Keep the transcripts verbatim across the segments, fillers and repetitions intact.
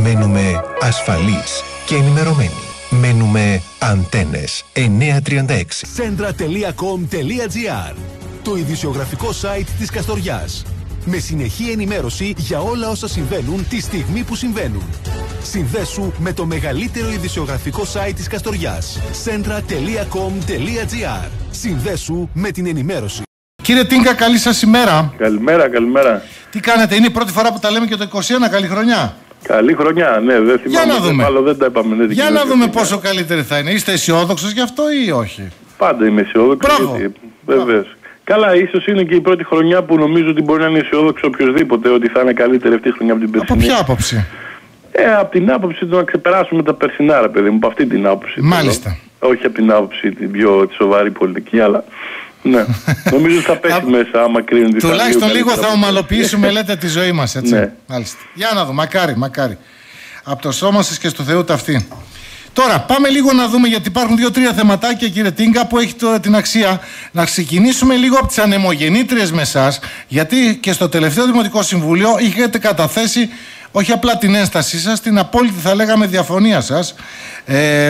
Μένουμε ασφαλείς και ενημερωμένοι. Μένουμε Αντένες εννιακόσια τριάντα έξι. Centra τελεία com τελεία gr, το ειδησιογραφικό site της Καστοριάς. Με συνεχή ενημέρωση για όλα όσα συμβαίνουν τη στιγμή που συμβαίνουν. Συνδέσου με το μεγαλύτερο ειδησιογραφικό site της Καστοριάς. Centra τελεία com τελεία gr. Συνδέσου με την ενημέρωση. Κύριε Τίνκα, καλή σας ημέρα. Καλημέρα, καλημέρα. Τι κάνετε, είναι η πρώτη φορά που τα λέμε και το είκοσι ένα, καλή χρονιά. Καλή χρονιά, ναι, δεν θυμάμαι. Για να δούμε, άλλο, δεν τα είπαμε, ναι, Για να δούμε πόσο καλύτερη θα είναι. Είστε αισιόδοξος γι' αυτό ή όχι? Πάντα είμαι αισιόδοξος. Βεβαίως. Καλά, ίσως είναι και η πρώτη χρονιά που νομίζω ότι μπορεί να είναι αισιόδοξο οποιοδήποτε ότι θα είναι καλύτερη αυτή η χρονιά από την περσινή. Από ποια άποψη? Ε, από την άποψη του να ξεπεράσουμε τα περσινά, ρε παιδί μου, από αυτή την άποψη. Μάλιστα. Όχι από την άποψη την πιο τη σοβαρή πολιτική, αλλά. Ναι, νομίζω ότι θα πέσει μέσα άμα κρίνουν τη τουλάχιστον λίγο, λίγο θα ομαλοποιήσουμε, λέτε, τη ζωή μας, έτσι. Ναι. Μάλιστα. Για να δούμε, μακάρι, μακάρι. Από το σώμα σας και στο Θεού ταυτή. Τώρα, πάμε λίγο να δούμε, γιατί υπάρχουν δύο-τρία θεματάκια, κύριε Τίνκα, που έχει τώρα την αξία να ξεκινήσουμε λίγο από τις ανεμογεννήτριες με εσάς, γιατί και στο τελευταίο Δημοτικό Συμβούλιο είχατε καταθέσει όχι απλά την ένστασή σας, την απόλυτη, θα λέγαμε, διαφωνία σας. Ε,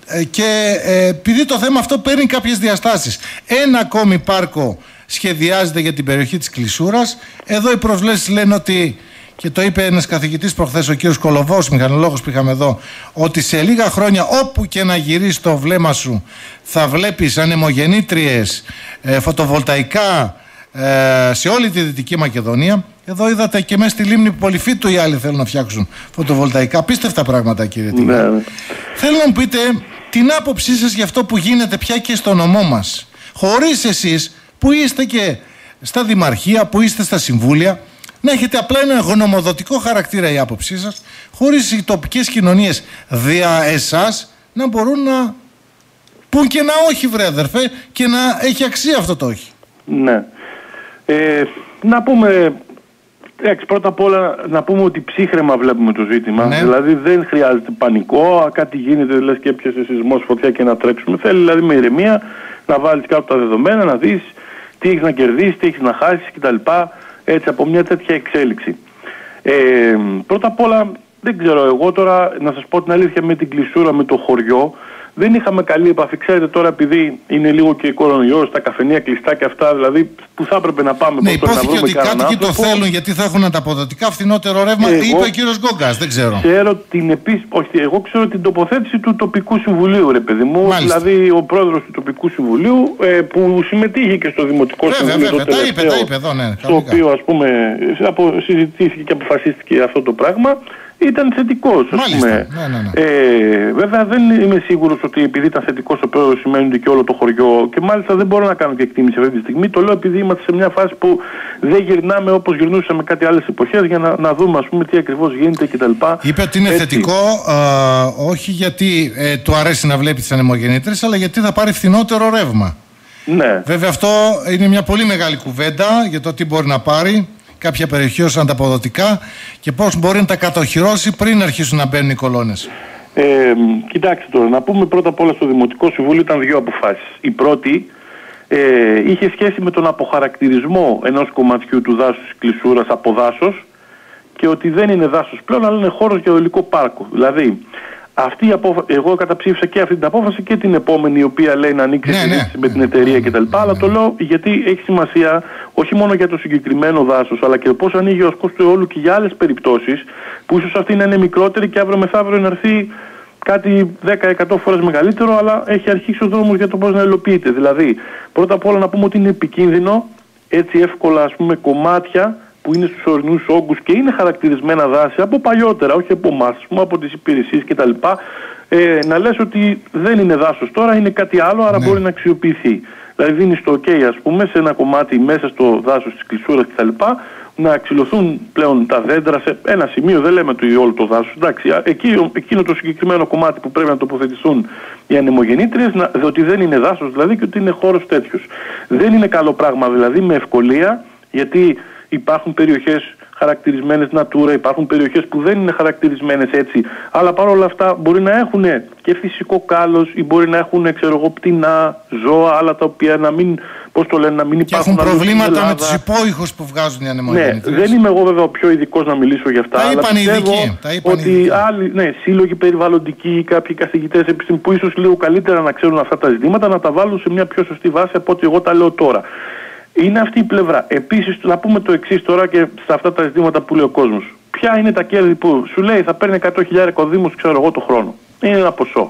Και ε, επειδή το θέμα αυτό παίρνει κάποιες διαστάσεις, ένα ακόμη πάρκο σχεδιάζεται για την περιοχή της Κλεισούρας. Εδώ οι προσβλέψεις λένε ότι, και το είπε ένας καθηγητής προχθές, ο κύριος Κολοβός, μηχανολόγος που είχαμε εδώ, ότι σε λίγα χρόνια όπου και να γυρίσεις το βλέμμα σου θα βλέπεις ανεμογεννήτριες, ε, φωτοβολταϊκά ε, σε όλη τη Δυτική Μακεδονία. Εδώ είδατε και μέσα στη λίμνη Πολυφύτου οι άλλοι θέλουν να φτιάξουν φωτοβολταϊκά. Απίστευτα πράγματα, κύριε Τίνκα. Ναι, ναι. Θέλω να μου πείτε την άποψή σας για αυτό που γίνεται πια και στο νομό μας. Χωρίς εσείς που είστε και στα δημαρχία, που είστε στα συμβούλια, να έχετε απλά ένα γνωμοδοτικό χαρακτήρα η άποψή σας, χωρίς οι τοπικές κοινωνίες δια εσάς να μπορούν να πούν και ένα όχι, βρε αδερφέ, και να έχει αξία αυτό το όχι. Ναι. Ε, να πούμε... Εντάξει, πρώτα απ' όλα να πούμε ότι ψύχραιμα βλέπουμε το ζήτημα. Ναι. Δηλαδή δεν χρειάζεται πανικό, κάτι γίνεται, λες και έπιασε σεισμός, φωτιά και να τρέξουμε. Θέλει δηλαδή με ηρεμία να βάλεις κάτω τα δεδομένα, να δεις τι έχεις να κερδίσεις, τι έχεις να χάσεις κτλ. Έτσι, από μια τέτοια εξέλιξη. Ε, πρώτα απ' όλα, δεν ξέρω, εγώ τώρα να σας πω την αλήθεια, με την Κλεισούρα, με το χωριό, δεν είχαμε καλή επαφή. Ξέρετε τώρα, επειδή είναι λίγο και κορονοϊός, τα καφενεία κλειστά και αυτά, δηλαδή που θα έπρεπε να πάμε. Ναι, υπόθηκε ότι κάτοικοι το θέλουν γιατί θα έχουν ανταποδοτικά φθηνότερο ρεύμα. Εγώ, είπε ο κύριος Γκόγκας, δεν ξέρω. Ξέρω την επίσης, όχι, εγώ ξέρω την τοποθέτηση του τοπικού συμβουλίου, ρε παιδί μου. Μάλιστα. Δηλαδή ο πρόεδρος του τοπικού συμβουλίου ε, που συμμετείχε και στο δημοτικό βέβαια, συμβούλιο. Βέβαια, βέβαια, τα είπε, τα είπε εδώ, ναι. Στο οποίο, ας πούμε, συζητήθηκε και αποφασίστηκε αυτό το πράγμα. Ήταν θετικός, ας Μάλιστα. πούμε. Ναι, ναι, ναι. Ε, βέβαια δεν είμαι σίγουρος ότι επειδή ήταν θετικός ο πρόεδρος σημαίνει ότι και όλο το χωριό, και μάλιστα δεν μπορώ να κάνω και εκτίμηση αυτή τη στιγμή. Το λέω επειδή είμαστε σε μια φάση που δεν γυρνάμε όπως γυρνούσαμε κάτι άλλες εποχές για να, να δούμε, ας πούμε, τι ακριβώς γίνεται κτλ. Είπε ότι είναι έτσι θετικό, α, όχι γιατί ε, του αρέσει να βλέπει τις ανεμογεννήτριες, αλλά γιατί θα πάρει φθηνότερο ρεύμα. Ναι. Βέβαια αυτό είναι μια πολύ μεγάλη κουβέντα για το τι μπορεί να πάρει κάποια περιοχή ως ανταποδοτικά και πώς μπορεί να τα κατοχυρώσει πριν αρχίσουν να μπαίνουν οι κολόνες. Ε, κοιτάξτε τώρα, να πούμε πρώτα απ' όλα στο Δημοτικό Συμβούλιο ήταν δύο αποφάσεις. Η πρώτη ε, είχε σχέση με τον αποχαρακτηρισμό ενός κομματιού του δάσους της Κλεισούρας από δάσος και ότι δεν είναι δάσος πλέον, αλλά είναι χώρος για ολικό πάρκο. Δηλαδή, αυτή η απόφα... εγώ καταψήφισα και αυτή την απόφαση και την επόμενη, η οποία λέει να ανοίξει ναι, ναι. με την εταιρεία κτλ. Ναι, ναι. Αλλά το λέω γιατί έχει σημασία όχι μόνο για το συγκεκριμένο δάσος, αλλά και πώς ανοίγει ο ασκός του αιώλου και για άλλες περιπτώσεις που ίσως αυτή να είναι μικρότερη και αύριο μεθαύριο να έρθει κάτι δέκα με εκατό φορές μεγαλύτερο, αλλά έχει αρχίσει ο δρόμος για το πώς να υλοποιείται. Δηλαδή, πρώτα απ' όλα να πούμε ότι είναι επικίνδυνο έτσι εύκολα, ας πούμε, κομμάτια που είναι στους ορεινούς όγκους και είναι χαρακτηρισμένα δάση από παλιότερα, όχι από εμάς, από τις υπηρεσίες κτλ. Ε, να λες ότι δεν είναι δάσος τώρα, είναι κάτι άλλο, άρα ναι. μπορεί να αξιοποιηθεί. Δηλαδή δίνεις το OK, ας πούμε, σε ένα κομμάτι μέσα στο δάσος της Κλεισούρας κτλ. Να ξυλωθούν πλέον τα δέντρα σε ένα σημείο, δεν λέμε το όλο το δάσος. Εντάξει, εκεί, εκείνο το συγκεκριμένο κομμάτι που πρέπει να τοποθετηθούν οι ανεμογεννήτριες, ότι δεν είναι δάσος δηλαδή και ότι είναι χώρος τέτοιος. Δεν είναι καλό πράγμα δηλαδή με ευκολία, γιατί υπάρχουν περιοχές χαρακτηρισμένες Natura, υπάρχουν περιοχές που δεν είναι χαρακτηρισμένες έτσι, αλλά παρόλα αυτά μπορεί να έχουν και φυσικό κάλος ή μπορεί να έχουν, ξέρω εγώ, πτηνά, ζώα, άλλα τα οποία να μην πώς το λένε, να μην και υπάρχουν. Έχουν προβλήματα με τους υπόϊχους που βγάζουν οι ανεμογεννήτρες. Ναι, δεν είμαι εγώ βέβαια ο πιο ειδικός να μιλήσω για αυτά. Τα αλλά είπαν οι ειδικοί. Τα είπαν ότι ειδικοί. άλλοι, ναι, σύλλογοι περιβαλλοντικοί, κάποιοι καθηγητές επιστήμη που ίσως λίγο καλύτερα να ξέρουν αυτά τα ζητήματα, να τα βάλουν σε μια πιο σωστή βάση από ό,τι εγώ τα λέω τώρα. Είναι αυτή η πλευρά. Επίσης, να πούμε το εξής τώρα και σε αυτά τα ζητήματα που λέει ο κόσμος. Ποια είναι τα κέρδη που σου λέει θα παίρνει εκατό χιλιάδες δήμους, ξέρω εγώ, το χρόνο. Είναι ένα ποσό.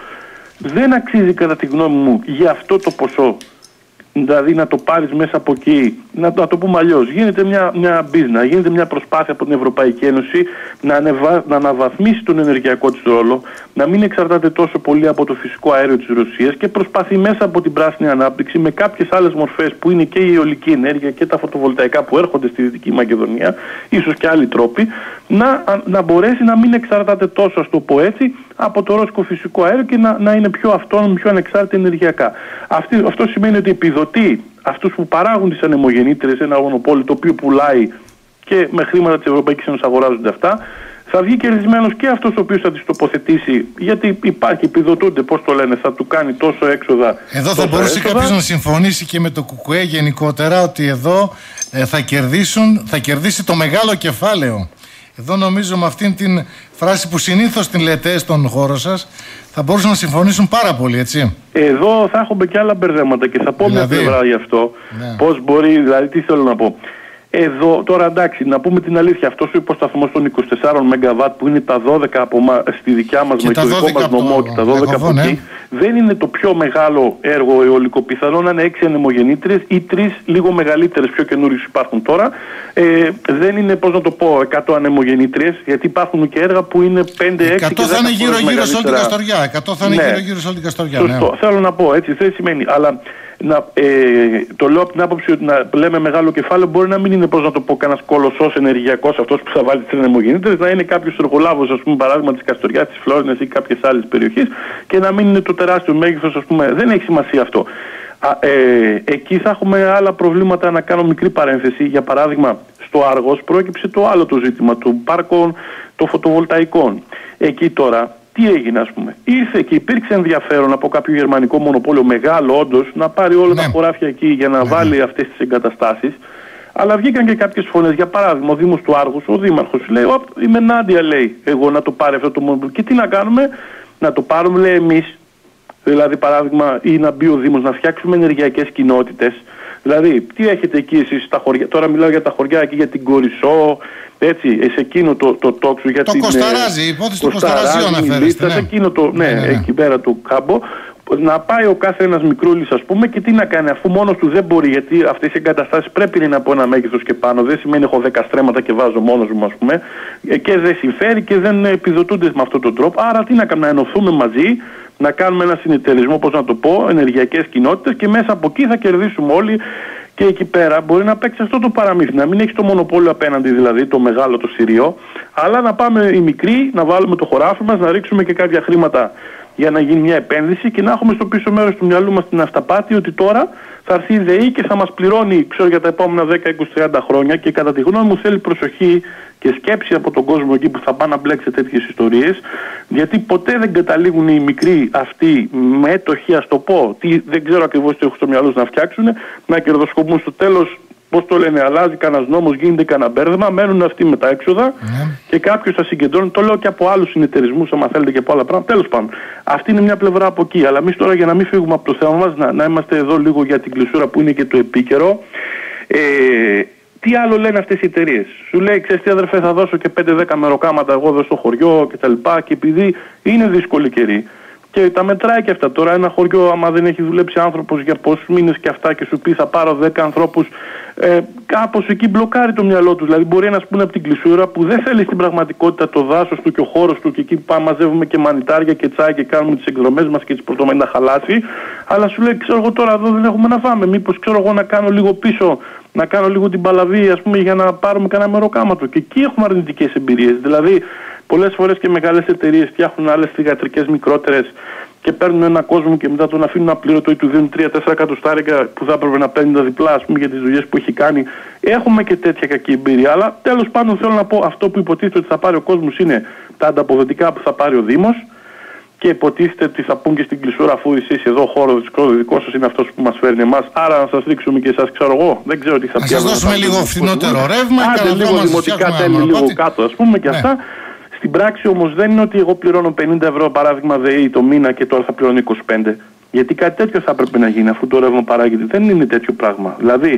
Δεν αξίζει κατά τη γνώμη μου για αυτό το ποσό, δηλαδή να το πάρεις μέσα από εκεί, να το, να το πούμε αλλιώς. Γίνεται μια, μια business, γίνεται μια προσπάθεια από την Ευρωπαϊκή Ένωση να, ανεβα, να αναβαθμίσει τον ενεργειακό της ρόλο, να μην εξαρτάται τόσο πολύ από το φυσικό αέριο της Ρωσίας και προσπαθεί μέσα από την πράσινη ανάπτυξη με κάποιες άλλες μορφές που είναι και η αιωλική ενέργεια και τα φωτοβολταϊκά που έρχονται στη Δυτική Μακεδονία, ίσως και άλλοι τρόποι, να, να μπορέσει να μην εξαρτάται τόσο, ας το πω έτσι, από το ρώσικο φυσικό αέριο και να, να είναι πιο αυτόνομη, πιο ανεξάρτητη ενεργειακά. Αυτή, αυτό σημαίνει ότι επιδοτεί αυτούς που παράγουν τις ανεμογεννήτριες, ένα μονοπόλιο το οποίο πουλάει και με χρήματα της Ευρωπαϊκής Ένωσης αγοράζονται αυτά. Θα βγει κερδισμένος και αυτός ο οποίος θα τις τοποθετήσει, γιατί υπάρχει, επιδοτούνται, πώς το λένε, θα του κάνει τόσο έξοδα. Εδώ θα μπορούσε κάποιος να συμφωνήσει και με το ΚΚΕ γενικότερα ότι εδώ ε, θα, κερδίσουν, θα κερδίσει το μεγάλο κεφάλαιο. Εδώ νομίζω με αυτήν την φράση που συνήθως την λέτε στον χώρο σας θα μπορούσαν να συμφωνήσουν πάρα πολύ, έτσι. Εδώ θα έχουμε και άλλα μπερδέματα και θα πω δηλαδή, μια πλευρά γι' αυτό. Ναι. Πώς μπορεί, δηλαδή τι θέλω να πω. Εδώ, τώρα εντάξει, να πούμε την αλήθεια, αυτός ο υποσταθμός των είκοσι τεσσάρων μεγαβάτ που είναι τα δώδεκα από μα, στη δικιά μας, με το δικό μας νομό και τα δώδεκα από εκεί, δεν είναι το πιο μεγάλο έργο αιωλικό. Πιθανόν να είναι έξι ανεμογεννήτριες ή τρεις λίγο μεγαλύτερες, πιο καινούριες υπάρχουν τώρα. Ε, δεν είναι, πώς να το πω, εκατό ανεμογεννήτριες, γιατί υπάρχουν και έργα που είναι πέντε έξι. εκατό θα είναι γύρω-γύρω σε όλη την Καστοριά. εκατό θα είναι ναι. γύρω-γύρω σε όλη την Καστοριά. Σωστό, ναι. Θέλω να πω έτσι, δεν σημαίνει. Αλλά να, ε, το λέω από την άποψη ότι να λέμε μεγάλο κεφάλαιο μπορεί να μην είναι, πώς να το πω, κανένας κολοσσός ενεργειακός αυτός που θα βάλει τις ανεμογεννήτριες, να είναι κάποιος εργολάβος, ας πούμε, παράδειγμα της Καστοριάς, της Φλόρινας ή κάποιες άλλες περιοχές και να μην είναι το τεράστιο μέγεθος, ας πούμε. Δεν έχει σημασία αυτό. Α, ε, εκεί θα έχουμε άλλα προβλήματα. Να κάνω μικρή παρένθεση. Για παράδειγμα, στο Άργος πρόκειψε το άλλο το ζήτημα των πάρκων των φωτοβολταϊκών. Εκεί τώρα τι έγινε, ας πούμε. Ήρθε και υπήρξε ενδιαφέρον από κάποιο γερμανικό μονοπόλιο μεγάλο, όντως, να πάρει όλα ναι. τα χωράφια εκεί για να ναι. βάλει αυτές τις εγκαταστάσεις. Αλλά βγήκαν και κάποιες φωνές. Για παράδειγμα, ο Δήμος του Άργους, ο Δήμαρχος λέει: είμαι ενάντια, λέει, εγώ να το πάρει αυτό το μονοπόλιο. Και τι να κάνουμε, να το πάρουμε, λέει, εμείς. Δηλαδή, παράδειγμα, ή να μπει ο Δήμος να φτιάξουμε ενεργειακές κοινότητες. Δηλαδή, τι έχετε εκεί εσείς στα χωριά, τώρα μιλάω για τα χωριά εκεί, για την Κορισό, έτσι, σε εκείνο το, το τόξο, για το την... Κοσταράζι, η υπόθεση του Κοσταραζίου αναφέρεστε, ναι. Εκείνο το, ναι, ναι, ναι, ναι. εκεί πέρα το κάμπο, να πάει ο κάθε ένας μικρούλης, ας πούμε, και τι να κάνει, αφού μόνος του δεν μπορεί, γιατί αυτές οι εγκαταστάσεις πρέπει να είναι από ένα μέγεθος και πάνω, δεν σημαίνει έχω δέκα στρέμματα και βάζω μόνος μου, ας πούμε, και δεν συμφέρει και δεν επιδοτούνται με αυτόν τον τρόπο, άρα τι να κάνουμε, να ενωθούμε μαζί, να κάνουμε ένα συνεταιρισμό, πώς να το πω, ενεργειακές κοινότητες και μέσα από εκεί θα κερδίσουμε όλοι. Και εκεί πέρα μπορεί να παίξει αυτό το παραμύθι, να μην έχει το μονοπόλιο απέναντι, δηλαδή το μεγάλο, το Συρίο, αλλά να πάμε οι μικροί, να βάλουμε το χωράφι μας, να ρίξουμε και κάποια χρήματα για να γίνει μια επένδυση και να έχουμε στο πίσω μέρος του μυαλού μας την αυταπάτη ότι τώρα θα έρθει η ΔΕΗ και θα μας πληρώνει, ξέρω, για τα επόμενα δέκα, είκοσι, τριάντα χρόνια και κατά τη γνώμη μου θέλει προσοχή και σκέψη από τον κόσμο εκεί που θα πάει να μπλέξει τέτοιες ιστορίες, γιατί ποτέ δεν καταλήγουν οι μικροί αυτοί με έτοχη, ας το πω, τι, δεν ξέρω ακριβώς τι έχουν στο μυαλό να φτιάξουν, να κερδοσκοπούν στο τέλος. Πώς το λένε, αλλάζει κανένας νόμος, γίνεται κανένα μπέρδεμα, μένουν αυτοί με τα έξοδα yeah. και κάποιος θα συγκεντρώνει. Το λέω και από άλλους συνεταιρισμούς, άμα θέλετε και από άλλα πράγματα. Τέλος πάντων, αυτή είναι μια πλευρά από εκεί. Αλλά εμείς τώρα, για να μην φύγουμε από το θέμα μας, να, να είμαστε εδώ λίγο για την κλεισούρα που είναι και το επίκαιρο. Ε, τι άλλο λένε αυτές οι εταιρείες. Σου λέει, ξέρεις τι, αδερφέ, θα δώσω και πέντε δέκα μεροκάματα εγώ εδώ στο χωριό κτλ. Και, και επειδή είναι δύσκολη καιρή. Και τα μετράει και αυτά. Τώρα ένα χωριό, άμα δεν έχει δουλέψει άνθρωπος για πόσους μήνες και αυτά και σου πει θα πάρω δέκα ανθρώπους, ε, κάπως εκεί μπλοκάρει το μυαλό του. Δηλαδή μπορεί να σου πούνε από την κλεισούρα που δεν θέλει στην πραγματικότητα το δάσος του και ο χώρος του και εκεί που πάμε μαζεύουμε και μανιτάρια και τσάι και κάνουμε τις εκδρομές μας και τις πρωτομένει να χαλάσει. Αλλά σου λέει, ξέρω εγώ τώρα εδώ δεν έχουμε να φάμε. Μήπως ξέρω εγώ να κάνω λίγο πίσω, να κάνω λίγο την παλαβή, ας πούμε, για να πάρουμε κανένα μεροκάματο. Και εκεί έχουμε αρνητικές εμπειρίες. Δηλαδή, πολλές φορές και μεγάλες εταιρείες φτιάχνουν άλλες θυγατρικές μικρότερες και παίρνουν έναν κόσμο και μετά τον αφήνουν απλήρωτο ή του δίνουν τρία τέσσερα εκατοστάρικα που θα έπρεπε να παίρνει τα διπλά, ας πούμε, για τις δουλειές που έχει κάνει. Έχουμε και τέτοια κακή εμπειρία. Αλλά τέλος πάντων θέλω να πω, αυτό που υποτίθεται ότι θα πάρει ο κόσμος είναι τα ανταποδοτικά που θα πάρει ο Δήμος και υποτίθεται ότι θα πούν και στην κλεισούρα, αφού εσείς εδώ ο χώρος δικό σας είναι αυτός που μας φέρνει εμάς. Άρα να σας ρίξουμε και εσάς, ξέρω εγώ. Δεν ξέρω τι θα πει. Να σας δώσουμε λίγο φθηνότερο ρεύμα, άντε λίγο δημοτικά τέλη λίγο κάτω, ας πούμε, και ναι. αυτά. Στην πράξη όμως δεν είναι ότι εγώ πληρώνω πενήντα ευρώ παράδειγμα ΔΕΗ το μήνα και τώρα θα πληρώνω είκοσι πέντε. Γιατί κάτι τέτοιο θα έπρεπε να γίνει αφού το ρεύμα παράγεται. Δεν είναι τέτοιο πράγμα. Δηλαδή,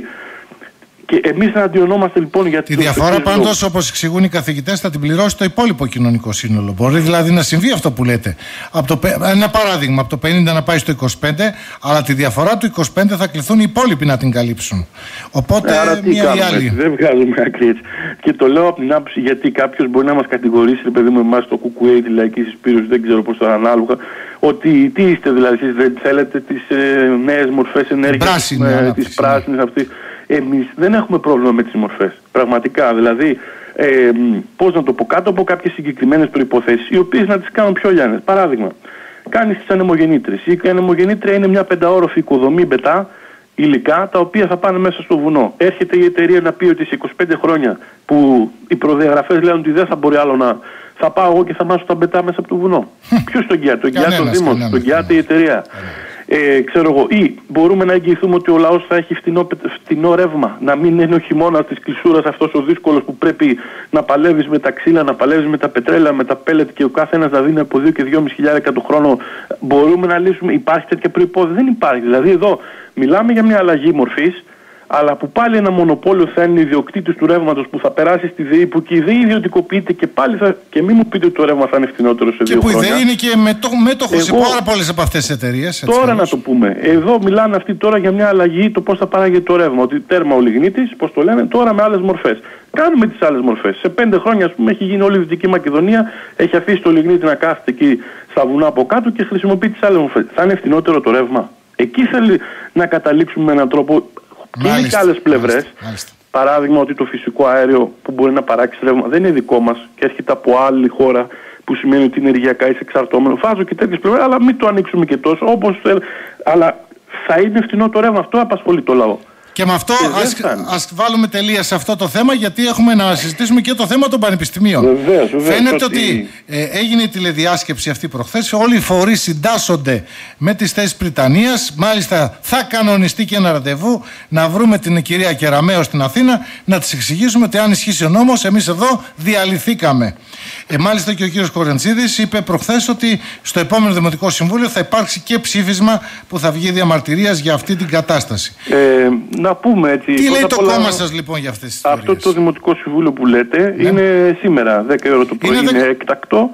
και εμείς αντιονόμαστε λοιπόν για τη διαφορά πάντως, όπως εξηγούν οι καθηγητές, θα την πληρώσει το υπόλοιπο κοινωνικό σύνολο. Μπορεί δηλαδή να συμβεί αυτό που λέτε. Από το, ένα παράδειγμα, από το πενήντα να πάει στο είκοσι πέντε, αλλά τη διαφορά του είκοσι πέντε θα κληθούν οι υπόλοιποι να την καλύψουν. Οπότε ε, μία ή άλλη. Δεν βγάζουμε άκρη έτσι. Και το λέω από την άποψη γιατί κάποιος μπορεί να μας κατηγορήσει, ρε παιδί μου, εμάς το κουκουέ, τη λαϊκή συσπήρωση, δεν ξέρω πώς το ανάλογα, ότι τι είστε δηλαδή, εσείς δεν θέλετε τις ε, νέες μορφές ενέργειας, ε, τις πράσινες αυτές. Εμείς δεν έχουμε πρόβλημα με τις μορφές. Πραγματικά. Δηλαδή, ε, πώς να το πω, κάτω από κάποιες συγκεκριμένες προϋποθέσεις, οι οποίες να τις κάνουν πιο λιάνες. Παράδειγμα, κάνεις τις ανεμογεννήτρες. Η ανεμογεννήτρια είναι μια πενταόροφη οικοδομή μπετά, υλικά, τα οποία θα πάνε μέσα στο βουνό. Έρχεται η εταιρεία να πει ότι σε είκοσι πέντε χρόνια που οι προδιαγραφές λένε ότι δεν θα μπορεί άλλο να. Θα πάω εγώ και θα μάσω τα μπετά μέσα από το βουνό. Ποιος τον εγγυάται? Τον εγγυάται ο Δήμος, τον εγγυάται η εταιρεία. Ε, ξέρω εγώ, ή μπορούμε να εγγυηθούμε ότι ο λαός θα έχει φτηνό, φτηνό ρεύμα. Να μην είναι ο χειμώνας της κλεισούρας αυτός ο δύσκολος που πρέπει να παλεύεις με τα ξύλα, να παλεύεις με τα πετρέλα, με τα πέλετ και ο κάθε ένας να δίνει από δύο και δυόμισι χιλιάρικα το χρόνο. Μπορούμε να λύσουμε? Υπάρχει τέτοια προϋπόθεση? Δεν υπάρχει. Δηλαδή εδώ μιλάμε για μια αλλαγή μορφής, αλλά που πάλι ένα μονοπόλιο θα είναι ιδιοκτήτης του ρεύματος που θα περάσει στη ΔΕΗ, που και η ΔΕΗ ιδιωτικοποιείται και πάλι θα. Και μην μου πείτε ότι το ρεύμα θα είναι φθηνότερο σε δύο χρόνια. Και που η ΔΕΗ είναι και μέτοχος σε πάρα πολλές από αυτές τις εταιρείες. Τώρα να το πούμε. Εδώ μιλάνε αυτοί τώρα για μια αλλαγή το πώς θα παράγεται το ρεύμα. Ότι τέρμα ο λιγνίτης, πώς το λένε, τώρα με άλλες μορφές. Κάνουμε τις άλλες μορφές. Σε πέντε χρόνια, ας πούμε, έχει γίνει όλη η Δυτική Μακεδονία, έχει αφήσει το λιγνίτη να κάθεται εκεί στα βουνά από κάτω και χρησιμοποιεί τις άλλες μορφές. Θα είναι φθηνότερο το ρεύμα? Εκεί θέλει να καταλήξουμε με έναν τρόπο. Και είναι και άλλες πλευρές. Παράδειγμα ότι το φυσικό αέριο που μπορεί να παράξει ρεύμα δεν είναι δικό μας και έρχεται από άλλη χώρα, που σημαίνει ότι ενεργειακά είσαι εξαρτώμενο. Φάζω και τέτοιες πλευρές, αλλά μην το ανοίξουμε και τόσο όπως θέλει. Αλλά θα είναι φθηνό το ρεύμα, αυτό απασχολεί το λαό. Και με αυτό ας, ας βάλουμε τελεία σε αυτό το θέμα, γιατί έχουμε να συζητήσουμε και το θέμα των πανεπιστημίων. Βεβαίως, βεβαίως, Φαίνεται ότι, ότι ε, έγινε η τηλεδιάσκεψη αυτή προχθές. Όλοι οι φορείς συντάσσονται με τις θέσεις Πριτανείας. Μάλιστα θα κανονιστεί και ένα ραντεβού να βρούμε την κυρία Κεραμέο στην Αθήνα, να της εξηγήσουμε ότι αν ισχύσει ο νόμος, εμείς εδώ διαλυθήκαμε. Ε, μάλιστα και ο κύριος Κορεντσίδης είπε προχθές ότι στο επόμενο Δημοτικό Συμβούλιο θα υπάρξει και ψήφισμα που θα βγει διαμαρτυρίας για αυτή την κατάσταση. Ε, να πούμε έτσι. Τι λέει το κόμμα σας λοιπόν για αυτές τις ιστορίες? Αυτό το Δημοτικό Συμβούλιο που λέτε ναι. είναι σήμερα, δέκα η ώρα το πρωί, είναι, είναι έκτακτο.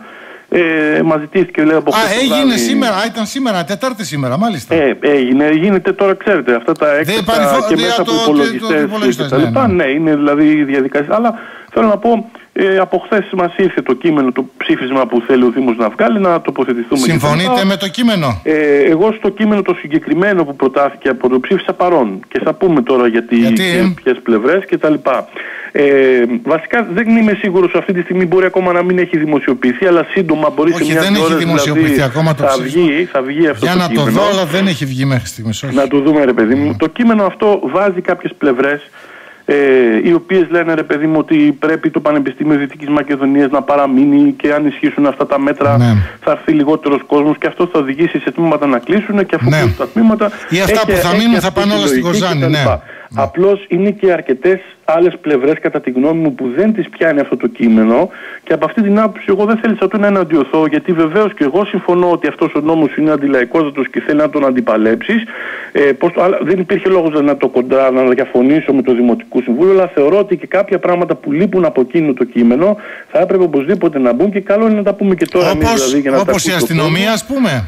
Ε, μας ζητήθηκε, λέει, από Α, έγινε βράδυ... σήμερα, α, ήταν σήμερα, Τετάρτη σήμερα, μάλιστα. Ε, έγινε, γίνεται τώρα, ξέρετε, αυτά τα έκτακτα παριφω... και μέσα από υπολογιστές και τα λοιπά. Ναι, ναι, είναι δηλαδή η διαδικασία. Αλλά θέλω να πω, ε, από χθες μας ήρθε το κείμενο, το ψήφισμα που θέλει ο Δήμος να βγάλει, να τοποθετηθούμε. Συμφωνείτε με το κείμενο? Ε, εγώ στο κείμενο το συγκεκριμένο που προτάθηκε από το ψήφισα παρόν. Και θα πούμε τώρα γιατί, γιατί ε? ποιες πλευρές κτλ. Ε, βασικά δεν είμαι σίγουρος αυτή τη στιγμή, μπορεί ακόμα να μην έχει δημοσιοποιηθεί, αλλά σύντομα μπορεί όχι, σε μια δεν έχει δημοσιοποιηθεί δηλαδή, ακόμα το θα βγει, θα βγει αυτό για το να κείμενο. Το δω, αλλά δεν έχει βγει μέχρι στιγμής. Να το δούμε, ρε παιδί μου. Mm. Το κείμενο αυτό βάζει κάποιες πλευρές ε, οι οποίες λένε, ρε παιδί μου, ότι πρέπει το Πανεπιστήμιο Δυτικής Μακεδονίας να παραμείνει και αν ισχύσουν αυτά τα μέτρα ναι. θα έρθει λιγότερος κόσμος και αυτό θα οδηγήσει σε τμήματα να κλείσουν και αφού ναι. κλείσουν τα τμήματα. Ή αυτά έχει, που θα μείνουν θα πάνε όλα στην Κοζάνη. Ναι. Απλώς είναι και αρκετές άλλες πλευρές κατά τη γνώμη μου που δεν τις πιάνει αυτό το κείμενο και από αυτή την άποψη εγώ δεν θέλησα του να εναντιωθώ, γιατί βεβαίως και εγώ συμφωνώ ότι αυτός ο νόμος είναι αντιλαϊκότατος και θέλει να τον αντιπαλέψεις. Ε, πώς το, αλλά δεν υπήρχε λόγος να το κοντρά, να διαφωνήσω με το Δημοτικό Συμβούλιο, αλλά θεωρώ ότι και κάποια πράγματα που λείπουν από εκείνο το κείμενο θα έπρεπε οπωσδήποτε να μπουν και καλό είναι να τα πούμε και τώρα. Όπως, εμείς, δηλαδή, για να όπως η αστυνομία, ας πούμε.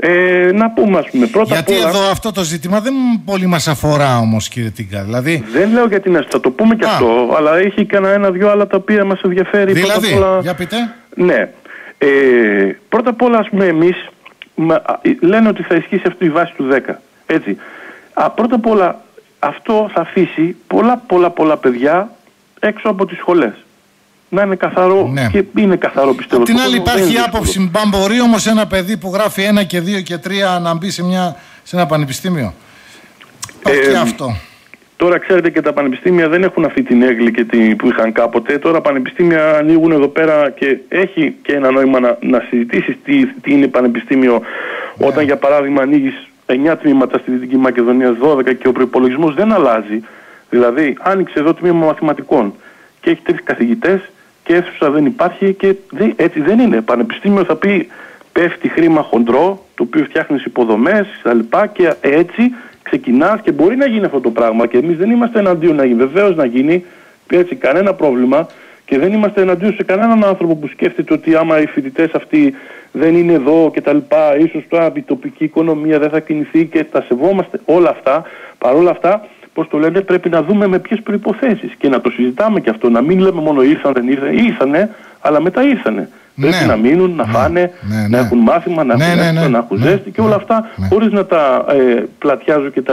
Ε, να πούμε, ας πούμε, πρώτα γιατί απ' όλα, εδώ αυτό το ζήτημα δεν πολύ μας αφορά όμως, κύριε Τίγκα. Δηλαδή... Δεν λέω για την αστυνομία, θα το πούμε και Α. αυτό, αλλά έχει κανένα ένα-δυο άλλα τα οποία μας ενδιαφέρει. Δηλαδή, πρώτα απ' όλα, για πείτε. Ναι. Ε, πρώτα απ' όλα, ας πούμε, εμείς μα, λένε ότι θα ισχύσει αυτή η βάση του δέκα. Έτσι. Α, πρώτα απ' όλα, αυτό θα αφήσει πολλά πολλά πολλά παιδιά έξω από τις σχολές. Να είναι καθαρό ναι. και είναι καθαρό, πιστεύω. Απ' την άλλη υπάρχει άποψη, μπαν μπορεί όμως ένα παιδί που γράφει ένα και δύο και τρία να μπει σε, μια, σε ένα πανεπιστήμιο. Υπάρχει ε, και αυτό. Τώρα ξέρετε και τα πανεπιστήμια δεν έχουν αυτή την έγκλη και την, που είχαν κάποτε. Τώρα πανεπιστήμια ανοίγουν εδώ πέρα και έχει και ένα νόημα να, να συζητήσεις τι, τι είναι πανεπιστήμιο yeah. όταν για παράδειγμα ανοίγεις εννιά τμήματα στη Δυτική Μακεδονία, δώδεκα και ο προϋπολογισμός δεν αλλάζει. Δηλαδή άνοιξε εδώ τμήμα μαθηματικών και έχει τρεις καθηγητές και αίθουσα δεν υπάρχει και δεν, έτσι δεν είναι. Πανεπιστήμιο θα πει πέφτει χρήμα χοντρό, το οποίο φτιάχνεις υποδομές κτλ. Και έτσι ξεκινάς και μπορεί να γίνει αυτό το πράγμα και εμείς δεν είμαστε εναντίον να γίνει. Βεβαίως να γίνει, έτσι κανένα πρόβλημα και δεν είμαστε εναντίον σε κανέναν άνθρωπο που σκέφτεται ότι άμα οι φοιτητές αυτοί δεν είναι εδώ κτλ. Ίσως τώρα η τοπική οικονομία δεν θα κινηθεί και τα σεβόμαστε όλα αυτά. Παρ' όλα αυτά, πώς το λένε, πρέπει να δούμε με ποιες προϋποθέσεις και να το συζητάμε και αυτό. Να μην λέμε μόνο ήρθαν, δεν ήρθαν, ήρθανε, αλλά μετά ήρθανε. Ναι. Πρέπει να μείνουν, να ναι. φάνε, ναι, ναι. να έχουν μάθημα, να ναι, έχουν, ναι, ναι, να έχουν ναι, ζέστη ναι, και όλα αυτά ναι. χωρίς να τα ε, πλατιάζω κτλ.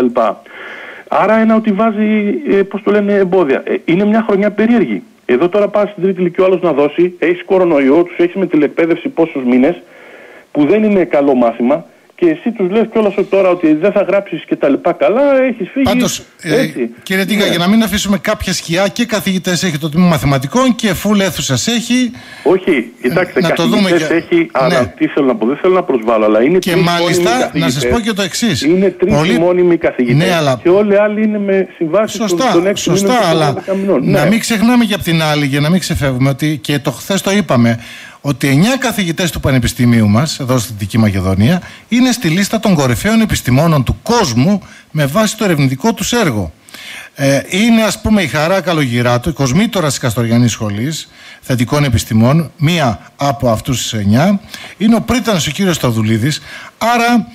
Άρα ένα ότι βάζει, ε, πώς το λένε, εμπόδια. Ε, είναι μια χρονιά περίεργη. Εδώ τώρα πας στην τρίτη ηλικία ο άλλος να δώσει, έχεις κορονοϊό, τους έχεις με τηλεκπαίδευση πόσους μήνες, που δεν είναι καλό μάθημα. Και εσύ τους λες κιόλας τώρα ότι δεν θα γράψεις και τα λοιπά καλά, έχεις φύγει. Πάντως, έτσι. Ε, κύριε Τίγκα, ναι. για να μην αφήσουμε κάποια σκιά, και καθηγητές έχει το τμήμα μαθηματικών και φουλ αίθουσας έχει. Όχι, κοιτάξτε, να καθηγητές το έχει, ναι. αλλά τι θέλω να πω, δεν θέλω να προσβάλλω, αλλά είναι και μάλιστα, να σας πω και το εξής. Είναι τρεις Πολύ... μόνιμοι καθηγητές ναι, αλλά... και όλοι οι άλλοι είναι με συμβάσεις σωστά, των έξι μήνων. Σωστά, αλλά να μην ξεχνάμε και απ' την άλλη, για να μην ξεφεύγουμε, ότι και το χθες το είπαμε, ότι εννιά καθηγητές του Πανεπιστημίου μας, εδώ στη Δυτική Μακεδονία, είναι στη λίστα των κορυφαίων επιστημόνων του κόσμου με βάση το ερευνητικό τους έργο. Ε, είναι, ας πούμε, η Χαρά Καλογυράτου, η κοσμήτωρας της Καστοριανής Σχολής Θετικών Επιστημών, μία από αυτούς τους εννιά. Είναι ο πρίτανος ο κύριος Σταδουλίδης. Άρα,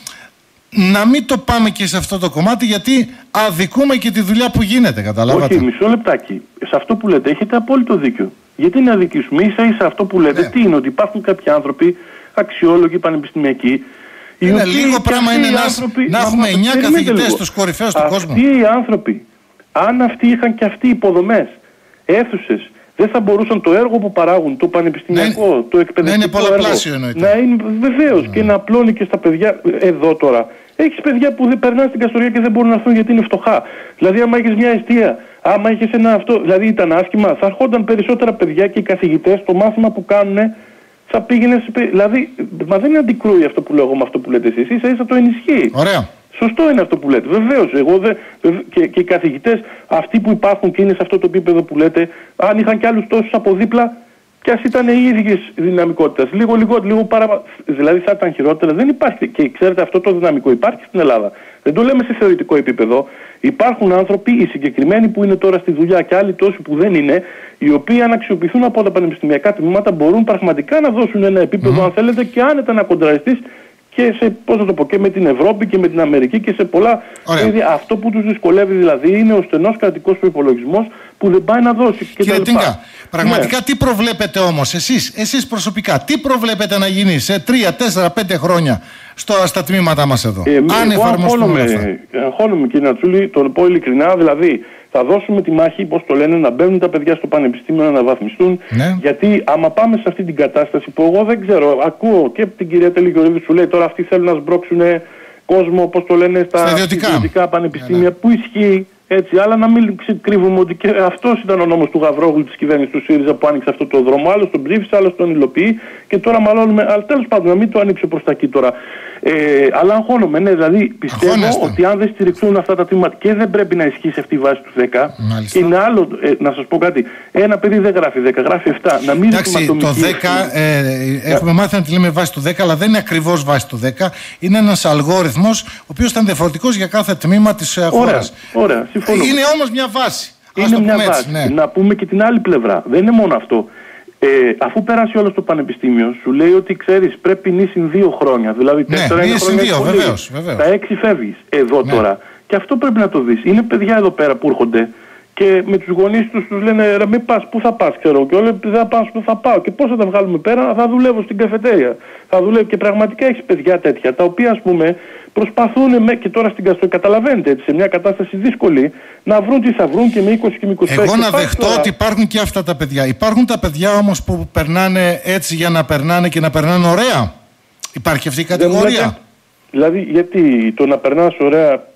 να μην το πάμε και σε αυτό το κομμάτι, γιατί αδικούμε και τη δουλειά που γίνεται, καταλάβατε. Όχι, μισό λεπτάκι. Σε αυτό που λέτε έχετε απόλυτο δίκιο. Γιατί να αδικήσουμε, ίσα ίσα αυτό που λέτε, ναι. τι είναι, ότι υπάρχουν κάποιοι άνθρωποι αξιόλογοι, πανεπιστημιακοί. Είναι λίγο πράγμα είναι άνθρωποι, να έχουμε εννιά καθηγητές στους κορυφαίους του κόσμου. Αυτοί οι άνθρωποι, αν αυτοί είχαν και αυτοί υποδομές, αίθουσες, δεν θα μπορούσαν το έργο που παράγουν, το πανεπιστημιακό, ναι, το εκπαιδευτικό έργο, να είναι εννοείται. Να είναι βεβαίως ναι. και να απλώνει και στα παιδιά. Εδώ τώρα έχεις παιδιά που δεν περνάνε στην Καστοριά και δεν μπορούν να έρθουν γιατί είναι φτωχά. Δηλαδή, άμα έχεις μια εστία, άμα έχεις ένα αυτό, δηλαδή ήταν άσχημα, θα έρχονταν περισσότερα παιδιά και οι καθηγητές το μάθημα που κάνουν θα πήγαινε. Σε... Δηλαδή, μα δεν είναι αντικρούει αυτό που λέω εγώ με αυτό που λέτε εσείς, ίσα ίσα το ενισχύει. Ωραία. Σωστό είναι αυτό που λέτε. Βεβαίως, εγώ δε, και, και οι καθηγητές αυτοί που υπάρχουν και είναι σε αυτό το επίπεδο που λέτε, αν είχαν κι άλλους τόσους από δίπλα, κι ας ήταν οι ίδιες δυναμικότητες. Λίγο λιγότερο, λίγο παραπάνω. Δηλαδή θα ήταν χειρότερα. Δεν υπάρχει. Και ξέρετε, αυτό το δυναμικό υπάρχει στην Ελλάδα. Δεν το λέμε σε θεωρητικό επίπεδο. Υπάρχουν άνθρωποι, οι συγκεκριμένοι που είναι τώρα στη δουλειά και άλλοι τόσοι που δεν είναι, οι οποίοι αν αξιοποιηθούν από τα πανεπιστημιακά τμήματα μπορούν πραγματικά να δώσουν ένα επίπεδο, mm. αν θέλετε, και άνετα να κοντραριστείς και σε, πώς να το πω, και με την Ευρώπη και με την Αμερική και σε πολλά. Δηλαδή, αυτό που τους δυσκολεύει δηλαδή είναι ο στενός κρατικός προϋπολογισμός που δεν πάει να δώσει. Και κύριε Τίγκα, πραγματικά ναι. τι προβλέπετε όμως εσείς, εσείς προσωπικά, τι προβλέπετε να γίνει σε τρία, τέσσερα, πέντε χρόνια στο, στα τμήματά μας εδώ, ε, αν εφαρμοστούν όλα αυτά? Αγχώνομαι, κύριε Νατσούλη, το πω ειλικρινά, δηλαδή θα δώσουμε τη μάχη, πώς το λένε, να μπαίνουν τα παιδιά στο πανεπιστήμιο να αναβαθμιστούν. Ναι. Γιατί άμα πάμε σε αυτή την κατάσταση που εγώ δεν ξέρω, ακούω και την κυρία Τελικιορίδη σου λέει τώρα αυτοί θέλουν να σμπρώξουν κόσμο, πώς το λένε, στα ιδιωτικά πανεπιστήμια, ναι, ναι. που ισχύει. Έτσι, αλλά να μην κρύβουμε ότι και αυτός ήταν ο νόμος του Γαβρόγλου της κυβέρνησης του ΣΥΡΙΖΑ που άνοιξε αυτό το δρόμο. Άλλος τον ψήφισε, άλλος τον υλοποιεί και τώρα μαλώνουμε. Αλλά τέλος πάντων, να μην το ανοίξω προς τα εκεί τώρα. Ε, αλλά αγχώνομαι, ναι, δηλαδή πιστεύω Αγχώνεστε. ότι αν δεν στηριχθούν αυτά τα τμήματα και δεν πρέπει να ισχύσει αυτή η βάση του δέκα. Μάλιστα. Και είναι άλλο, ε, να σας πω κάτι. Ένα παιδί δεν γράφει δέκα, γράφει επτά. Να μην Εντάξει, το δέκα, ε, έχουμε μάθει να τη λέμε βάση του δέκα, αλλά δεν είναι ακριβώς βάση του δέκα. Είναι ένας αλγόριθμος, ο οποίος ήταν διαφορετικός για κάθε τμήμα της ε, χώρας. Ωραία, συμφωνώ. Είναι όμως μια βάση. Είναι μια βάση. Έτσι, ναι. Να πούμε και την άλλη πλευρά. Δεν είναι μόνο αυτό. Ε, αφού πέρασε όλο το πανεπιστήμιο, σου λέει ότι ξέρεις πρέπει νήσιν δύο χρόνια. Δηλαδή τέσσερα ναι, είναι χρόνια δύο, βεβαίως, βεβαίως. Τα έξι φεύγεις. Εδώ ναι. τώρα. Και αυτό πρέπει να το δεις. Είναι παιδιά εδώ πέρα που έρχονται και με τους γονείς τους τους λένε ρε μην πας, πού θα πας ξέρω. Και όλοι δεν θα πας, πού θα πάω. Και πώς θα τα βγάλουμε πέρα, θα δουλεύω στην καφετέρια. Θα δουλεύω και πραγματικά έχεις παιδιά τέτοια τα οποία ας πούμε προσπαθούν με, και τώρα στην Καστοριά, καταλαβαίνετε έτσι, σε μια κατάσταση δύσκολη, να βρουν τι θα βρουν και με είκοσι και με είκοσι πέντε. Εγώ να δεχτώ τώρα ότι υπάρχουν και αυτά τα παιδιά. Υπάρχουν τα παιδιά όμως που περνάνε έτσι για να περνάνε και να περνάνε ωραία. Υπάρχει αυτή η κατηγορία. Δηλαδή, γιατί το να περνάς ωραία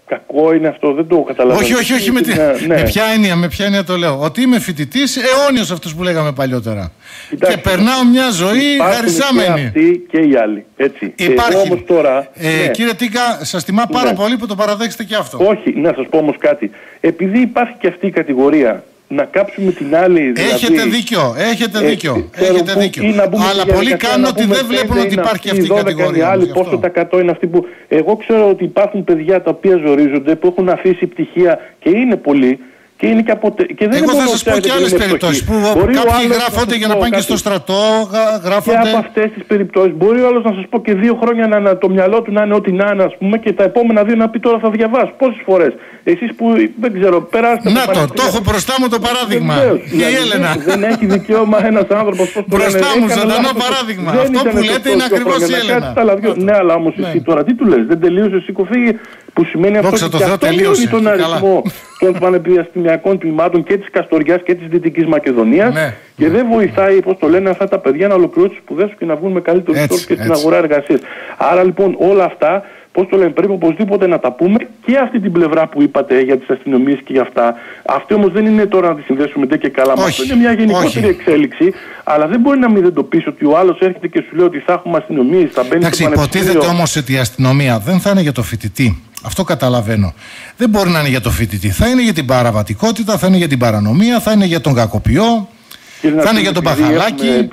κακό είναι αυτό, δεν το καταλαβαίνω. Όχι, όχι, όχι. Με, τη... ναι. με ποια έννοια, με ποια έννοια το λέω. Ότι είμαι φοιτητής αιώνιος, αυτός που λέγαμε παλιότερα. Κοιτάξτε, και περνάω μια ζωή χαρισάμενη. Και αυτοί και οι άλλοι. Έτσι. Υπάρχει. Ε, όμως τώρα, ε, ναι. Κύριε Τίγκα, σας τιμά πάρα ναι. πολύ που το παραδέχεστε και αυτό. Όχι, να σας πω όμως κάτι. Επειδή υπάρχει και αυτή η κατηγορία, να κάψουμε την άλλη. Δηλαδή, έχετε δίκιο, έχετε δίκιο. Ε, έχετε δίκιο. Αλλά πολλοί κάνουν ότι δεν βλέπουν ότι υπάρχει αυτή η κατηγορία. Άλλοι, πόσο τα εκατό είναι αυτοί που. Εγώ ξέρω ότι υπάρχουν παιδιά τα οποία ζορίζονται, που έχουν αφήσει πτυχία και είναι πολλοί. Και είναι και αποτε... και δεν εγώ θα σας πω και άλλες περιπτώσεις που κάποιοι γράφονται για να πάνε και στο στρατό, γράφονται. Και από αυτές τις περιπτώσεις μπορεί ο άλλος να σας πω και δύο χρόνια να, να το μυαλό του να είναι ό,τι να είναι, ας πούμε, και τα επόμενα δύο να πει τώρα θα διαβάσω. Πόσες φορές. Εσείς που δεν ξέρω, περάστε. Να το, το έχω μπροστά μου το παράδειγμα. Η Έλενα. Δεν έχει δικαίωμα ένας άνθρωπος. Μπροστά μου, ζωντανό παράδειγμα. Αυτό που λέτε είναι ακριβώς η Έλενα. Ναι, αλλά όμως εσύ τώρα τι του λες, δεν τελείωσε, σηκωθεί. Που σημαίνει αυτό ότι αυτό μειώνει τον αριθμό των πανεπιστημιακών τμήματων και της Καστοριάς και της Δυτικής Μακεδονίας ναι, και ναι. δεν βοηθάει, πώς το λένε, αυτά τα παιδιά να ολοκληρώσουν τις σπουδές τους και να βγουν με καλύτερους όρους και στην αγορά εργασίας. Άρα λοιπόν όλα αυτά, πώς το λένε, πρέπει οπωσδήποτε να τα πούμε και αυτή την πλευρά που είπατε για τις αστυνομίες και για αυτά. Αυτή όμως δεν είναι τώρα να τη συνδέσουμε ντε και καλά. Αυτό είναι μια γενικότερη όχι. εξέλιξη, αλλά δεν μπορεί να μην δεν το πεις ότι ο άλλος έρχεται και σου λέει ότι θα έχουμε αστυνομίες, θα μπαίνει στο πανεπιστήμιο. Υποτίθεται όμως ότι η αστυνομία δεν θα είναι για το φοιτητή. Αυτό καταλαβαίνω. Δεν μπορεί να είναι για το φοιτητή. Θα είναι για την παραβατικότητα, θα είναι για την παρανομία, θα είναι για τον κακοποιό, θα είναι για τον παχαλάκι.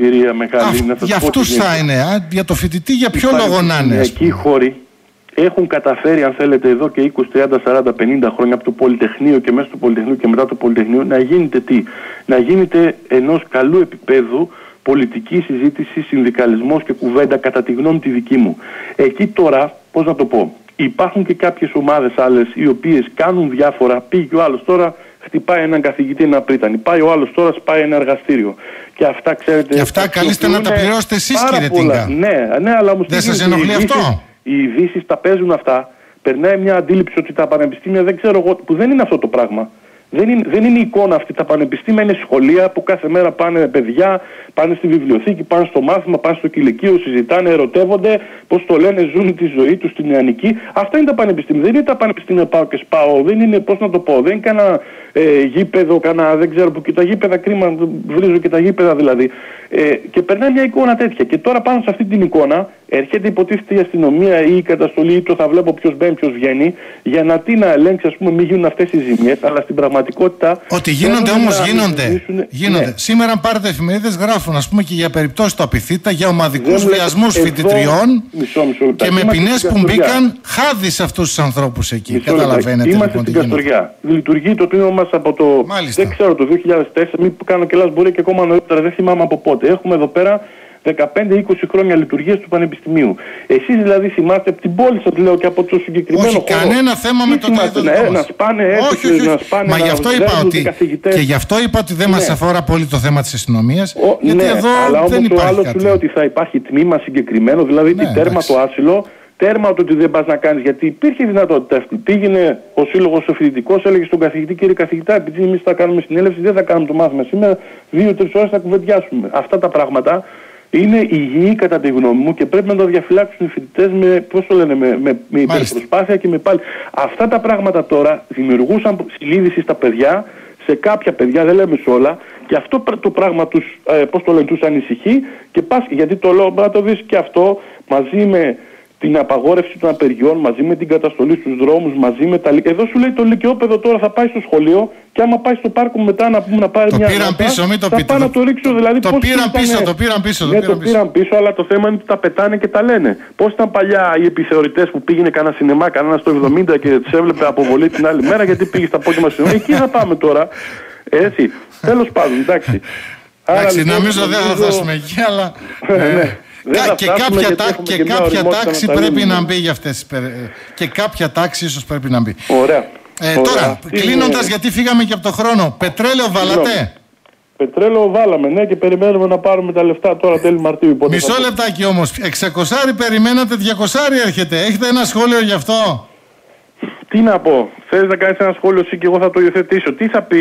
Για αυτούς θα είναι. Α, για το φοιτητή, για ποιο λόγο να είναι. Εκεί οι χώροι έχουν καταφέρει, αν θέλετε, εδώ και είκοσι, τριάντα, σαράντα, πενήντα χρόνια από το Πολυτεχνείο και μέσα στο Πολυτεχνείο και μετά το Πολυτεχνείο να γίνεται τι. Να γίνεται ενός καλού επίπεδου πολιτική συζήτηση, συνδικαλισμός και κουβέντα, κατά τη γνώμη τη δική μου. Εκεί τώρα, πώς να το πω. Υπάρχουν και κάποιες ομάδες άλλες οι οποίες κάνουν διάφορα. Πήγε ο άλλος τώρα, χτυπάει έναν καθηγητή ένα πρίτανη. Πάει ο άλλος τώρα, σπάει ένα εργαστήριο. Και αυτά ξέρετε. Και αυτά καλείστε να τα πληρώσετε εσείς, κύριε Τίγκα. Ναι, ναι, αλλά όμως. Δεν σας ενοχλεί αυτό. Οι ειδήσεις τα παίζουν αυτά. Περνάει μια αντίληψη ότι τα πανεπιστήμια δεν ξέρω εγώ. Που δεν είναι αυτό το πράγμα. Δεν είναι, δεν είναι η εικόνα αυτή. Τα πανεπιστήμια είναι σχολεία που κάθε μέρα πάνε παιδιά, πάνε στη βιβλιοθήκη, πάνε στο μάθημα, πάνε στο κηλικείο, συζητάνε, ερωτεύονται, πώς το λένε, ζουν τη ζωή τους στην νεανική. Αυτά είναι τα πανεπιστήμια. Δεν είναι τα πανεπιστήμια πάω και σπάω. Δεν είναι, πώς να το πω, δεν είναι κανένα ε, γήπεδο, κανένα, δεν ξέρω που και τα γήπεδα κρίμα, βρίζω και τα γήπεδα δηλαδή. Ε, και περνάει μια εικόνα τέτοια. Και τώρα πάνω σε αυτή την εικόνα έρχεται υποτίθεται η αστυνομία ή η καταστολή, ή το θα βλέπω ποιος μπαίνει, ποιος βγαίνει, για να τι να ελέγξει, ας πούμε, μην γίνουν αυτές οι ζημιές, αλλά στην πραγματικότητα. Ότι γίνονται όμως, γίνονται. γίνονται. Ναι. Σήμερα, αν πάρετε εφημερίδες, γράφουν, ας πούμε, και για περιπτώσεις του Απιθύτα, για ομαδικούς βιασμούς φοιτητριών και με ποινές που μπήκαν χάδι σε αυτούς τους ανθρώπους εκεί. Μισό Καταλαβαίνετε. Είμαστε λοιπόν, στην Καστοριά. Λειτουργεί το τμήμα μας από το. Μάλιστα. Δεν ξέρω, το δύο χιλιάδες τέσσερα, μην κάνω και λάθος, μπορεί και ακόμα νωρίτερα, δεν θυμάμαι από πότε. Έχουμε εδώ πέρα δεκαπέντε είκοσι χρόνια λειτουργίας του Πανεπιστημίου. Εσείς δηλαδή θυμάστε από την πόλη σας, λέω, και από το συγκεκριμένο όχι, χώρο. Όχι, κανένα θέμα με το τρίτο να, να σπάνε έτσι, όχι, όχι. να σπάνε. Μα γι' αυτό είπα ότι, και γι' αυτό είπα ότι δεν ναι. μας αφορά πολύ το θέμα της αστυνομίας. Ο, γιατί ναι, εδώ αλλά δεν όμως υπάρχει ο άλλος κάτι. σου λέει ότι θα υπάρχει τμήμα συγκεκριμένο, δηλαδή ναι, τι τέρμα το άσυλο, τέρμα το ότι δεν πας να κάνεις, γιατί υπήρχε δυνατότητα αυτή. Πήγαινε ο σύλλογος ο φοιτητικός, έλεγε στον καθηγητή, κύριε καθηγητά, επειδή εμείς θα κάνουμε συνέλευση, δεν θα κάνουμε το μάθημα σήμερα, δύο-τρεις ώρες θα κουβεντιάσουμε. Αυτά τα πράγματα είναι υγιή κατά τη γνώμη μου και πρέπει να το διαφυλάξουν οι φοιτητές με, πώς το λένε, με, με, με υπερπροσπάθεια και με πάλι. Αυτά τα πράγματα τώρα δημιουργούσαν συνείδηση στα παιδιά, σε κάποια παιδιά, δεν λέμε σε όλα, και αυτό το πράγμα τους, ε, πώς το λένε, τους ανησυχεί και πας, γιατί το λέω, να το δεις και αυτό μαζί με την απαγόρευση των απεργιών, μαζί με την καταστολή στους δρόμους, μαζί με τα λύκεια. Εδώ σου λέει το λυκειόπαιδο τώρα θα πάει στο σχολείο και άμα πάει στο πάρκο μετά να πούμε να πάρει το μια πήραν ανάτα, πίσω, μην το θα πείτε. πάω να το ρίξω δηλαδή. Το πήραν πίσω, το πήραν πίσω. Ναι, το πήραν πίσω, αλλά το θέμα είναι ότι τα πετάνε και τα λένε. Πώς ήταν παλιά οι επιθεωρητές που πήγαινε κανένα σινεμά, κανένα στο εβδομήντα και τις έβλεπε αποβολή την άλλη μέρα γιατί πήγε στα απόγευμα σινεμά. Εκεί θα πάμε τώρα. Έτσι. Τέλος πάντων, εντάξει. Εντάξει, νομίζω δεν θα φτάσουμε εκεί, αλλά. Και κάποια, τά, και και κάποια τάξη πρέπει να μπει για αυτές. Και κάποια τάξη ίσως πρέπει να μπει. Ωραία. Ε, Ωραία. Τώρα, κλείνοντας, γιατί φύγαμε και από το χρόνο. Πετρέλαιο βάλατε? Πετρέλαιο βάλαμε, ναι, και περιμένουμε να πάρουμε τα λεφτά τώρα τέλη Μαρτίου. Μισό λεπτάκι όμως. εξακόσια περιμένατε, διακόσια έρχεται. Έχετε ένα σχόλιο γι' αυτό? Τι να πω. Θέλεις να κάνεις ένα σχόλιο εσύ και εγώ θα το υιοθετήσω. Τι θα πει.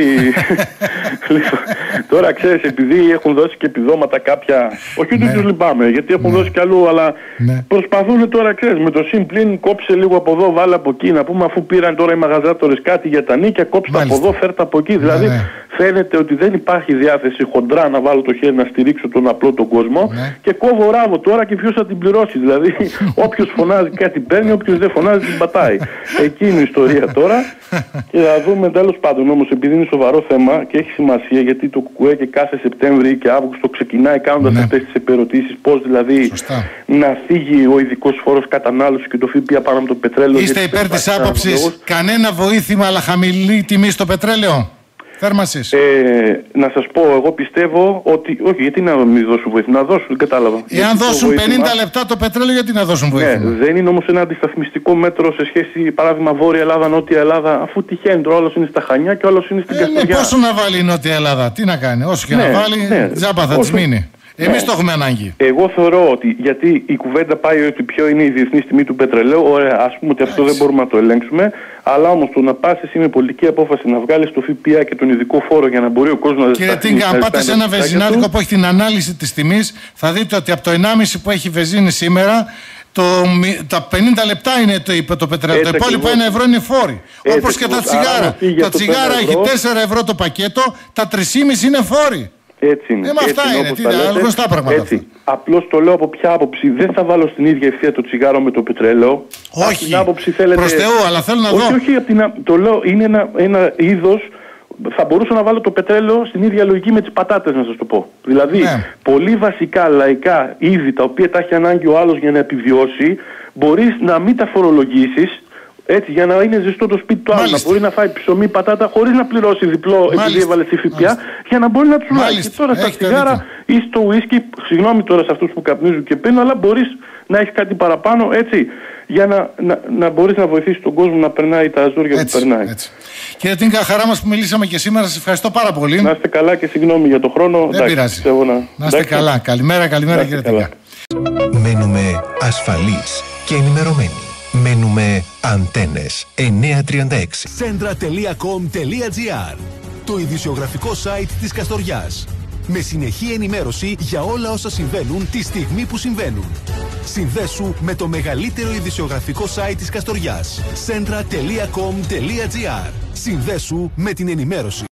Τώρα ξέρεις, επειδή έχουν δώσει και επιδόματα κάποια. Όχι ότι τους λυπάμαι, γιατί έχουν δώσει κι αλλού, αλλά προσπαθούν τώρα, ξέρεις, με το συμπλήν κόψε λίγο από εδώ, βάλε από εκεί. Να πούμε, αφού πήραν τώρα οι μαγαζάτορες κάτι για τα νίκια, κόψτε από εδώ, φέρτε από εκεί. Δηλαδή φαίνεται ότι δεν υπάρχει διάθεση χοντρά να βάλω το χέρι να στηρίξω τον απλό τον κόσμο και κόβω ράβο τώρα και ποιος θα την πληρώσει. Δηλαδή, όποιος φωνάζει κάτι παίρνει, όποιος δεν φωνάζει την πατάει. Εκεί είναι η ιστορία τώρα. Και θα δούμε τέλος πάντων όμως, επειδή είναι σοβαρό θέμα και έχει σημασία, γιατί το ΚΚΕ και κάθε Σεπτέμβρη και Αύγουστο ξεκινάει κάνοντας ναι. αυτές τις επερωτήσεις, πώς δηλαδή Σωστά. να φύγει ο ειδικός φόρος κατανάλωσης και το ΦΠΑ πάνω από το πετρέλαιο. Είστε υπέρ της άποψης κανένα βοήθημα αλλά χαμηλή τιμή στο πετρέλαιο? Θέρμασης. Ε, να σας πω, εγώ πιστεύω ότι. Όχι, γιατί να μην δώσουν βοήθεια, να δώσουν, δεν κατάλαβα. Εάν δώσουν βοήθημα, πενήντα λεπτά το πετρέλαιο, γιατί να δώσουν βοήθεια? Ναι, δεν είναι όμως ένα αντισταθμιστικό μέτρο σε σχέση, παράδειγμα, Βόρεια Ελλάδα, Νότια Ελλάδα, αφού τυχαίνει τώρα, όλος είναι στα Χανιά και όλος είναι στην ε, Καστοριά. Ναι, πόσο να βάλει η Νότια Ελλάδα, τι να κάνει, όσο και ναι, να βάλει, ναι, τζάμπα θα της μείνει. Εμείς ναι. το έχουμε ανάγκη. Εγώ θεωρώ ότι, γιατί η κουβέντα πάει ότι ποιο είναι η διεθνής τιμή του πετρελαίου, ωραία, ας πούμε ότι αυτό δεν μπορούμε να το ελέγξουμε, αλλά όμως το να πας εσύ με πολιτική απόφαση να βγάλεις το ΦΠΑ και τον ειδικό φόρο για να μπορεί ο κόσμος να ζητήσει. Κύριε Τίνκα, αν πάτε σε ένα βενζινάδικο που έχει την ανάλυση της τιμής, θα δείτε ότι από το ενάμιση που έχει βενζίνη σήμερα, το, τα πενήντα λεπτά είναι το, το πετρέλαιο. Το υπόλοιπο ένα ευρώ είναι φόροι. Όπως και τα τσιγάρα. Τα τσιγάρα έχει τέσσερα ευρώ το πακέτο, τα τρία κόμμα πέντε είναι φόροι. Έτσι είναι. Ε, μα αυτά είναι, τι είναι, γνωστά πράγματα. Έτσι. Απλώς το λέω από ποια άποψη. Δεν θα βάλω στην ίδια ευθεία το τσιγάρο με το πετρέλαιο. Όχι, την άποψη θέλετε... προς Θεού, αλλά θέλω να όχι, δω. Όχι, την... το λέω, είναι ένα, ένα είδος. Θα μπορούσα να βάλω το πετρέλαιο στην ίδια λογική με τις πατάτες, να σας το πω. Δηλαδή, ναι. πολύ βασικά λαϊκά είδη τα οποία τα έχει ανάγκη ο άλλος για να επιβιώσει, μπορείς να μην τα φορολογήσεις. Έτσι, για να είναι ζεστό το σπίτι του άλλου, να μπορεί να φάει ψωμί, πατάτα, χωρίς να πληρώσει διπλό. Μάλιστα. Επειδή έβαλε τη ΦΠΑ, για να μπορεί να του μάθει. Και τώρα στα τσιγάρα ή στο ουίσκι, συγγνώμη τώρα σε αυτούς που καπνίζουν και πίνουν, αλλά μπορείς να έχεις κάτι παραπάνω, έτσι, για να, να, να μπορείς να βοηθήσεις τον κόσμο να περνάει τα ζόρια έτσι, που περνάει. Έτσι. Κύριε Τίνκα, χαρά μας που μιλήσαμε και σήμερα, σας ευχαριστώ πάρα πολύ. Να είστε καλά και συγγνώμη για τον χρόνο. Δεν εντάξει, πειράζει. Να, να είστε καλά. Καλημέρα, καλημέρα κύριε Τίνκα. Μένουμε ασφαλείς και ενημερωμένοι. Μένουμε Αντένες εννιακόσια τριάντα έξι. Centra τελεία com τελεία gr, το ειδησιογραφικό site της Καστοριάς. Με συνεχή ενημέρωση για όλα όσα συμβαίνουν τη στιγμή που συμβαίνουν. Συνδέσου με το μεγαλύτερο ειδησιογραφικό site της Καστοριάς. Centra τελεία com τελεία gr. Συνδέσου με την ενημέρωση.